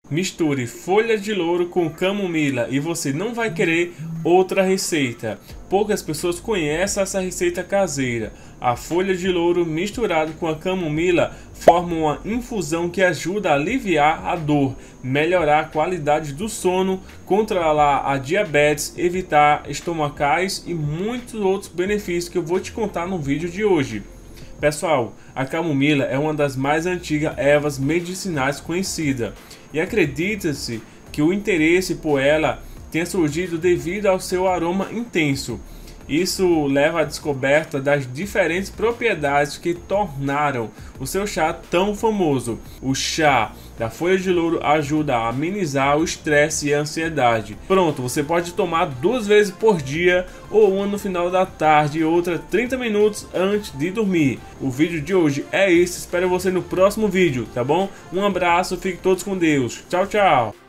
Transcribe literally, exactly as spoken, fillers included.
Misture folha de louro com camomila e você não vai querer outra receita. Poucas pessoas conhecem essa receita caseira. A folha de louro misturada com a camomila forma uma infusão que ajuda a aliviar a dor, melhorar a qualidade do sono, controlar a diabetes, evitar estomacais e muitos outros benefícios que eu vou te contar no vídeo de hoje. Pessoal, a camomila é uma das mais antigas ervas medicinais conhecida e acredita-se que o interesse por ela tenha surgido devido ao seu aroma intenso. Isso leva à descoberta das diferentes propriedades que tornaram o seu chá tão famoso. O chá da folha de louro ajuda a amenizar o estresse e a ansiedade. Pronto, você pode tomar duas vezes por dia, ou uma no final da tarde e outra trinta minutos antes de dormir. O vídeo de hoje é esse, espero você no próximo vídeo, tá bom? Um abraço, fiquem todos com Deus. Tchau, tchau!